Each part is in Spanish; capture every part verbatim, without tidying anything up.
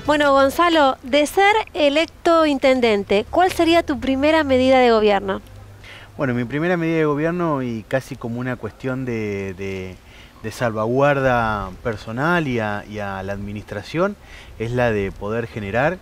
Bueno, Gonzalo, de ser electo intendente, ¿cuál sería tu primera medida de gobierno? Bueno, mi primera medida de gobierno, y casi como una cuestión de, de- de salvaguarda personal y a, y a la administración, es la de poder generar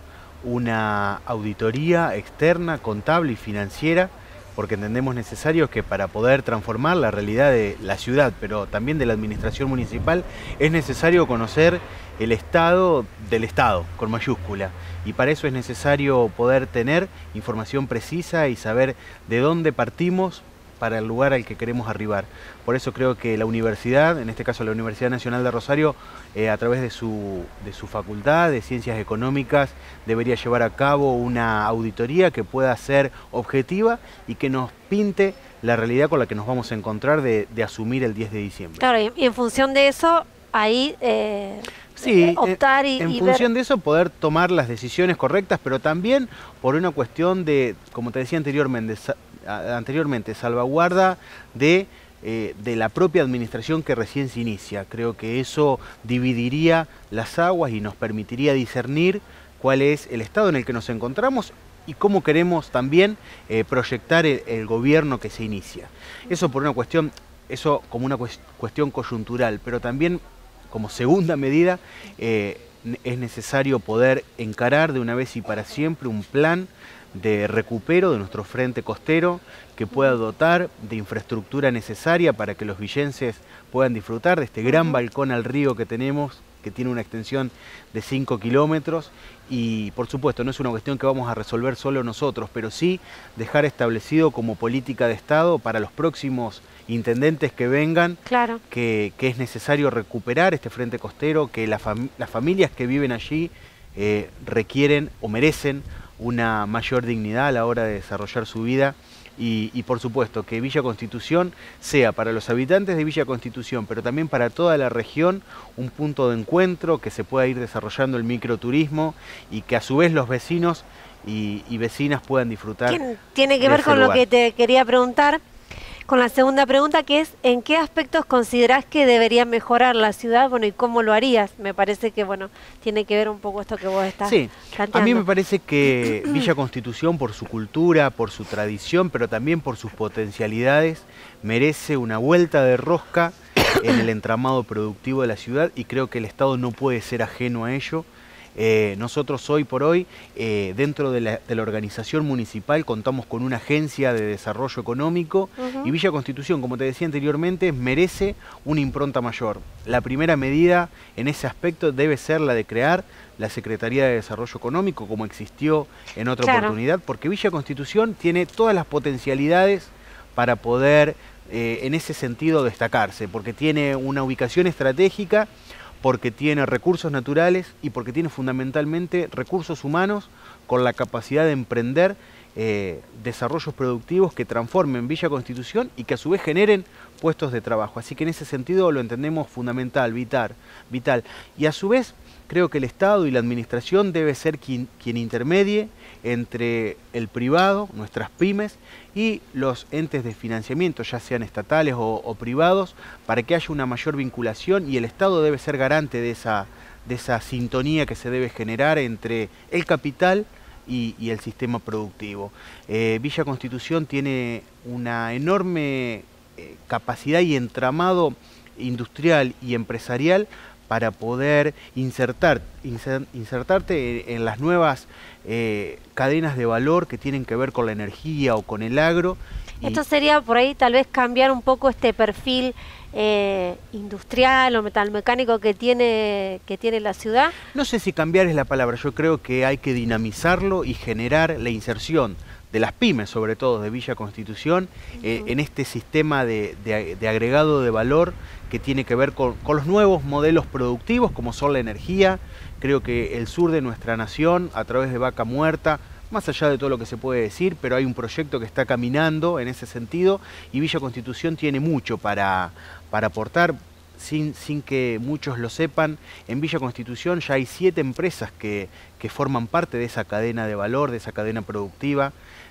una auditoría externa, contable y financiera, porque entendemos necesario que para poder transformar la realidad de la ciudad, pero también de la administración municipal, es necesario conocer el estado del Estado, con mayúscula. Y para eso es necesario poder tener información precisa y saber de dónde partimos para el lugar al que queremos arribar. Por eso creo que la universidad, en este caso la Universidad Nacional de Rosario, eh, a través de su, de su facultad de Ciencias Económicas, debería llevar a cabo una auditoría que pueda ser objetiva y que nos pinte la realidad con la que nos vamos a encontrar de, de asumir el diez de diciembre. Claro, y, y en función de eso, ahí eh, Sí, eh, optar y, en y función ver... de eso poder tomar las decisiones correctas, pero también por una cuestión de, como te decía anteriormente, sa- a- anteriormente salvaguarda de, eh, de la propia administración que recién se inicia. Creo que eso dividiría las aguas y nos permitiría discernir cuál es el estado en el que nos encontramos y cómo queremos también eh, proyectar el, el gobierno que se inicia. Eso por una cuestión, eso como una cues- cuestión coyuntural, pero también como segunda medida, eh, es necesario poder encarar de una vez y para siempre un plan de recupero de nuestro frente costero que pueda dotar de infraestructura necesaria para que los villenses puedan disfrutar de este gran balcón al río que tenemos, que tiene una extensión de cinco kilómetros, y por supuesto no es una cuestión que vamos a resolver solo nosotros, pero sí dejar establecido como política de Estado para los próximos intendentes que vengan, Claro. que, que es necesario recuperar este frente costero, que la fam las familias que viven allí eh, requieren o merecen una mayor dignidad a la hora de desarrollar su vida. Y, y por supuesto que Villa Constitución sea para los habitantes de Villa Constitución, pero también para toda la región, un punto de encuentro, que se pueda ir desarrollando el microturismo y que a su vez los vecinos y, y vecinas puedan disfrutar. Tien- Tiene que de ver ese con lo lugar. que te quería preguntar, con la segunda pregunta, que es ¿en qué aspectos considerás que debería mejorar la ciudad? Bueno, ¿y cómo lo harías? Me parece que, bueno, tiene que ver un poco esto que vos estás Sí, planteando. a mí me parece que Villa Constitución, por su cultura, por su tradición, pero también por sus potencialidades, merece una vuelta de rosca en el entramado productivo de la ciudad, y creo que el Estado no puede ser ajeno a ello. Eh, nosotros hoy por hoy, eh, dentro de la, de la organización municipal, contamos con una agencia de desarrollo económico, Ujú. y Villa Constitución, como te decía anteriormente, merece una impronta mayor. La primera medida en ese aspecto debe ser la de crear la Secretaría de Desarrollo Económico, como existió en otra Claro. oportunidad, porque Villa Constitución tiene todas las potencialidades para poder, eh, en ese sentido, destacarse, porque tiene una ubicación estratégica, porque tiene recursos naturales y porque tiene fundamentalmente recursos humanos con la capacidad de emprender eh, desarrollos productivos que transformen Villa Constitución y que a su vez generen puestos de trabajo. Así que en ese sentido lo entendemos fundamental, vital, vital. Y a su vez creo que el Estado y la administración debe ser quien, quien intermedie entre el privado, nuestras pymes, y los entes de financiamiento, ya sean estatales o, o privados, para que haya una mayor vinculación, y el Estado debe ser garante de esa, de esa sintonía que se debe generar entre el capital y, y el sistema productivo. Eh, Villa Constitución tiene una enorme eh, capacidad y entramado industrial y empresarial para poder insertar, inser, insertarte en, en las nuevas eh, cadenas de valor que tienen que ver con la energía o con el agro. Esto sería por ahí tal vez cambiar un poco este perfil eh, industrial o metalmecánico que tiene, que tiene la ciudad. No sé si cambiar es la palabra, yo creo que hay que dinamizarlo y generar la inserción de las pymes, sobre todo de Villa Constitución, eh, en este sistema de, de, de agregado de valor que tiene que ver con, con los nuevos modelos productivos, como son la energía. Creo que el sur de nuestra nación, a través de Vaca Muerta, más allá de todo lo que se puede decir, pero hay un proyecto que está caminando en ese sentido, y Villa Constitución tiene mucho para, para aportar. Sin, sin que muchos lo sepan, en Villa Constitución ya hay siete empresas que, que forman parte de esa cadena de valor, de esa cadena productiva.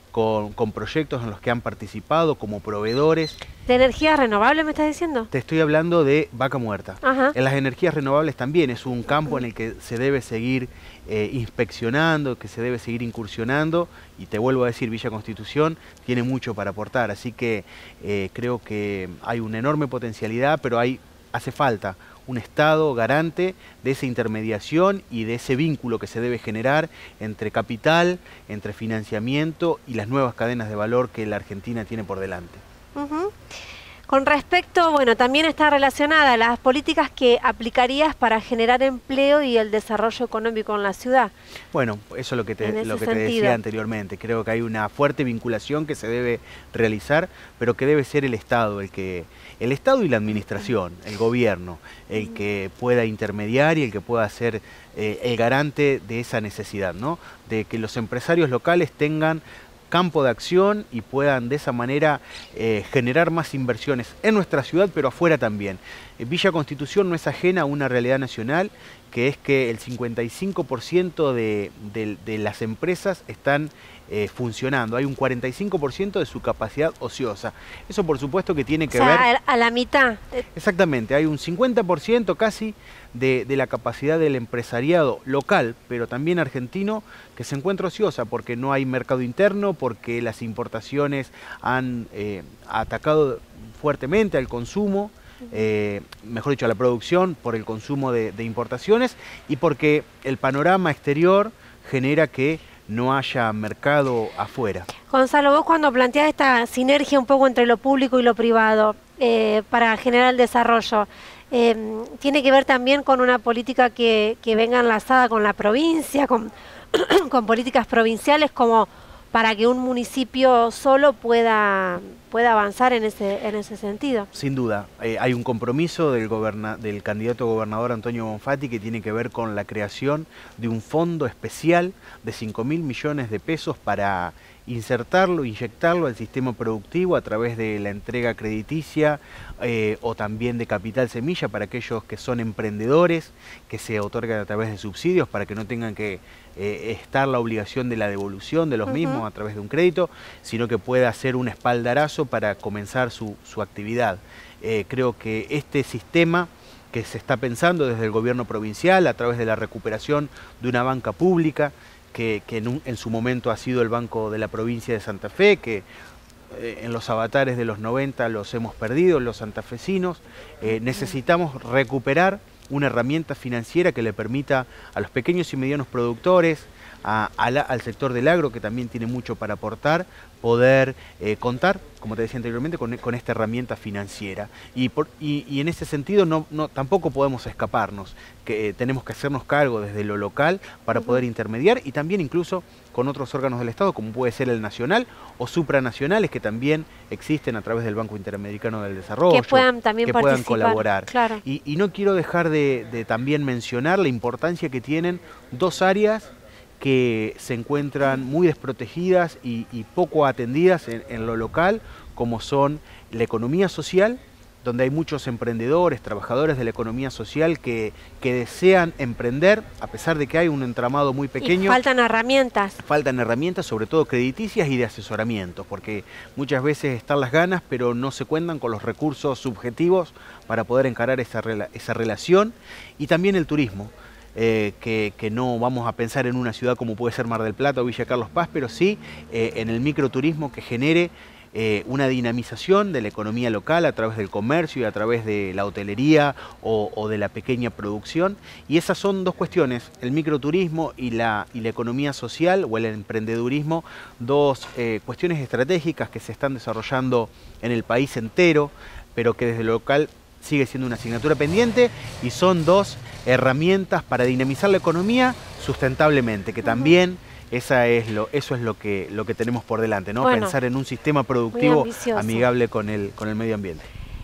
con, con proyectos en los que han participado como proveedores. ¿De energías renovables me estás diciendo? Te estoy hablando de Vaca Muerta. Ajá. En las energías renovables también es un campo en el que se debe seguir eh, inspeccionando, que se debe seguir incursionando, y te vuelvo a decir, Villa Constitución tiene mucho para aportar, así que eh, creo que hay una enorme potencialidad, pero hay, hace falta un Estado garante de esa intermediación y de ese vínculo que se debe generar entre capital, entre financiamiento y las nuevas cadenas de valor que la Argentina tiene por delante. Uh-huh. Con respecto, bueno, también está relacionada a las políticas que aplicarías para generar empleo y el desarrollo económico en la ciudad. Bueno, eso es lo que te, lo que te sentido. decía anteriormente. Creo que hay una fuerte vinculación que se debe realizar, pero que debe ser el Estado, el que el Estado y la administración, el gobierno, el que pueda intermediar y el que pueda ser eh, el garante de esa necesidad, ¿no? De que los empresarios locales tengan campo de acción y puedan de esa manera eh, generar más inversiones en nuestra ciudad, pero afuera también. Eh, Villa Constitución no es ajena a una realidad nacional, que es que el cincuenta y cinco por ciento de, de, de las empresas están eh, funcionando. Hay un cuarenta y cinco por ciento de su capacidad ociosa. Eso por supuesto que tiene que o sea, ver... a la mitad. Exactamente, hay un cincuenta por ciento casi de, de la capacidad del empresariado local, pero también argentino, que se encuentra ociosa porque no hay mercado interno, porque las importaciones han eh, atacado fuertemente al consumo, eh, mejor dicho a la producción por el consumo de, de importaciones, y porque el panorama exterior genera que no haya mercado afuera. Gonzalo, vos cuando planteás esta sinergia un poco entre lo público y lo privado eh, para generar el desarrollo, eh, ¿tiene que ver también con una política que, que venga enlazada con la provincia, con, con políticas provinciales, como para que un municipio solo pueda, pueda avanzar en ese, en ese sentido? Sin duda, eh, hay un compromiso del, goberna del candidato a gobernador Antonio Bonfatti que tiene que ver con la creación de un fondo especial de cinco mil millones de pesos para insertarlo, inyectarlo al sistema productivo a través de la entrega crediticia eh, o también de capital semilla para aquellos que son emprendedores, que se otorgan a través de subsidios para que no tengan que eh, estar la obligación de la devolución de los uh-huh. mismos a través de un crédito, sino que pueda ser un espaldarazo para comenzar su, su actividad. Eh, creo que este sistema que se está pensando desde el gobierno provincial a través de la recuperación de una banca pública, que, que en, un, en su momento ha sido el Banco de la Provincia de Santa Fe, que eh, en los avatares de los noventa los hemos perdido, los santafesinos. Eh, necesitamos recuperar una herramienta financiera que le permita a los pequeños y medianos productores, a, a la, al sector del agro, que también tiene mucho para aportar, poder eh, contar, como te decía anteriormente, con, con esta herramienta financiera. Y, por, y, y en ese sentido no, no, tampoco podemos escaparnos, que eh, tenemos que hacernos cargo desde lo local para uh-huh. poder intermediar, y también incluso con otros órganos del Estado, como puede ser el nacional o supranacionales, que también existen a través del Banco Interamericano del Desarrollo, que puedan también que puedan colaborar. Claro. Y, y no quiero dejar de, de también mencionar la importancia que tienen dos áreas que se encuentran muy desprotegidas y, y poco atendidas en, en lo local, como son la economía social, donde hay muchos emprendedores, trabajadores de la economía social que, que desean emprender, a pesar de que hay un entramado muy pequeño. Y faltan herramientas. Faltan herramientas, sobre todo crediticias y de asesoramiento, porque muchas veces están las ganas, pero no se cuentan con los recursos subjetivos para poder encarar esa, esa relación. Y también el turismo. Eh, que, que no vamos a pensar en una ciudad como puede ser Mar del Plata o Villa Carlos Paz, pero sí eh, en el microturismo que genere eh, una dinamización de la economía local a través del comercio y a través de la hotelería o, o de la pequeña producción. Y esas son dos cuestiones, el microturismo y la, y la economía social o el emprendedurismo, dos eh, cuestiones estratégicas que se están desarrollando en el país entero, pero que desde lo local sigue siendo una asignatura pendiente, y son dos herramientas para dinamizar la economía sustentablemente, que también esa es lo, eso es lo que, lo que tenemos por delante, ¿no? Bueno, pensar en un sistema productivo amigable con el, con el medio ambiente.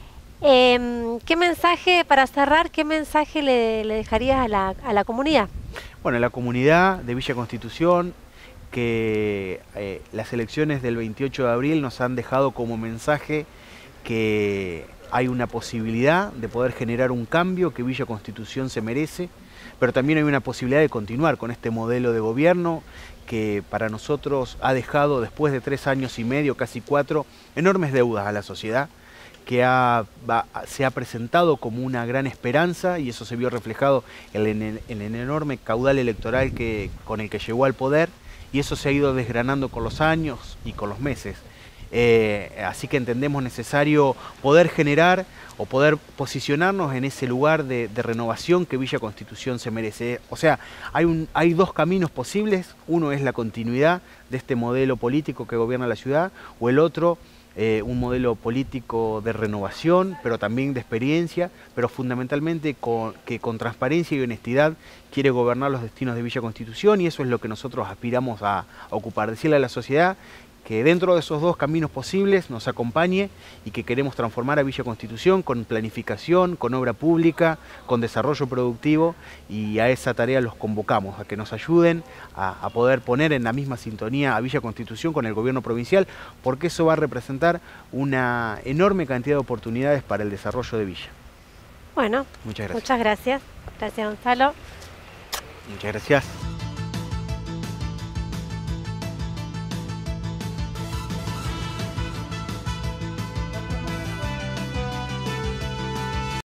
Eh, ¿Qué mensaje, para cerrar, qué mensaje le, le dejarías a la, a la comunidad? Bueno, a la comunidad de Villa Constitución, que eh, las elecciones del veintiocho de abril nos han dejado como mensaje que hay una posibilidad de poder generar un cambio que Villa Constitución se merece, pero también hay una posibilidad de continuar con este modelo de gobierno que para nosotros ha dejado, después de tres años y medio, casi cuatro, enormes deudas a la sociedad, que ha, va, se ha presentado como una gran esperanza, y eso se vio reflejado en el, en el enorme caudal electoral que, con el que llegó al poder, y eso se ha ido desgranando con los años y con los meses. Eh, así que entendemos necesario poder generar o poder posicionarnos en ese lugar de, de renovación que Villa Constitución se merece. O sea, hay, un, hay dos caminos posibles. Uno es la continuidad de este modelo político que gobierna la ciudad, o el otro, eh, un modelo político de renovación, pero también de experiencia, pero fundamentalmente con, que con transparencia y honestidad quiere gobernar los destinos de Villa Constitución, y eso es lo que nosotros aspiramos a, a ocupar. Decirle a la sociedad que dentro de esos dos caminos posibles nos acompañe, y que queremos transformar a Villa Constitución con planificación, con obra pública, con desarrollo productivo, y a esa tarea los convocamos, a que nos ayuden a, a poder poner en la misma sintonía a Villa Constitución con el gobierno provincial, porque eso va a representar una enorme cantidad de oportunidades para el desarrollo de Villa. Bueno, muchas gracias. Muchas gracias. Gracias, Gonzalo. Muchas gracias.